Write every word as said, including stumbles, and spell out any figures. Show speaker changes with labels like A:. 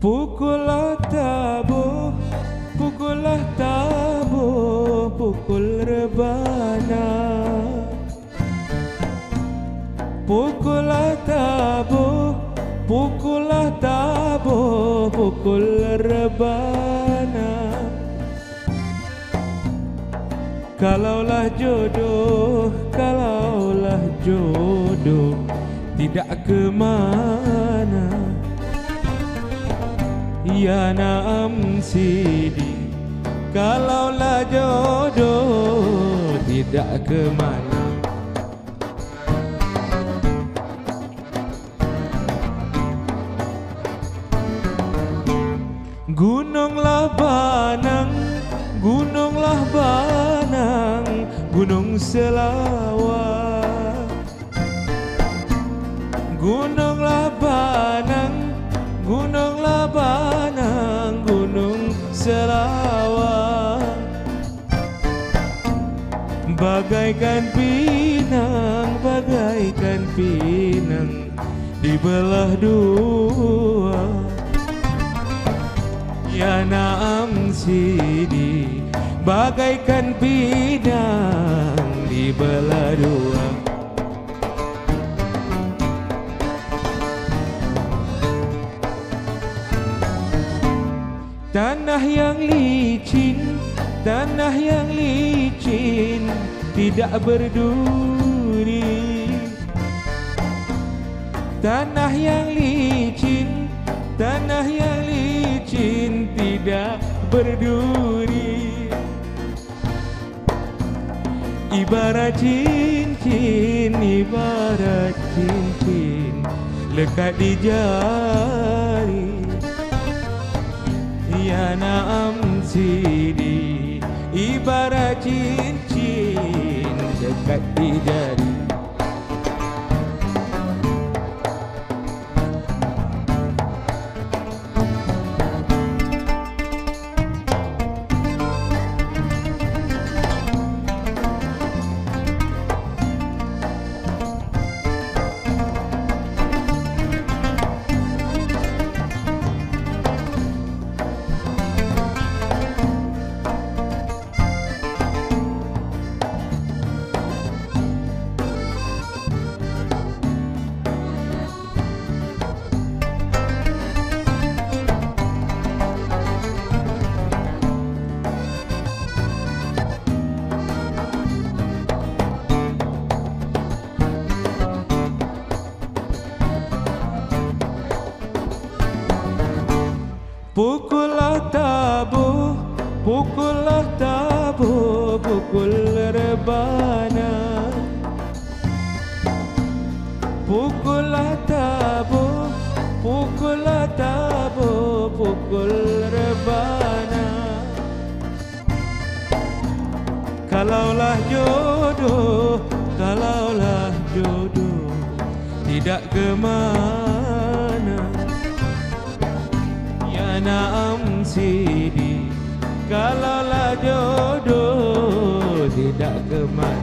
A: Pukullah tabuh, pukullah tabuh, pukul rebana. Pukullah tabuh, pukullah tabuh, pukul rebana. Kalaulah jodoh, kalaulah jodoh tidak ke mana, ya naam sidi. Kalaulah jodoh tidak ke mana. Gununglah Banang, gununglah Banang, gunung selawat. Gununglah Banang, gununglah Banang, gunung selawat. Bagaikan pinang, bagaikan pinang dibelah dua, ya naam sidi. Bagaikan pinang dibelah dua. Tanah yang licin, tanah yang licin tidak berduri. Tanah yang licin, tanah yang licin tidak berduri. Ibarat cincin, ibarat cincin lekat di jari, ya naam sidi. Ibarat cincin lekat di jari. Pukullah tabuh, pukullah tabuh, pukul rebana. Pukullah tabuh, pukullah tabuh, pukul rebana. Kalaulah jodoh, kalaulah jodoh tidak ke mana, ya naam sidi. Kalaulah jodoh tidak ke mana.